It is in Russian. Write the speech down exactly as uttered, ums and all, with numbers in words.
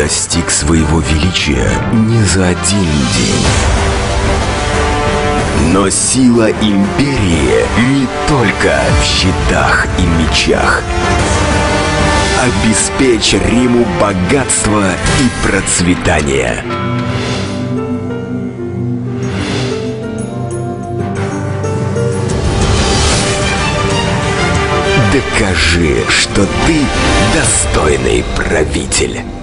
достиг своего величия не за один день. Но сила империи не только в щитах и мечах. Обеспечь Риму богатство и процветание. Докажи, что ты достойный правитель.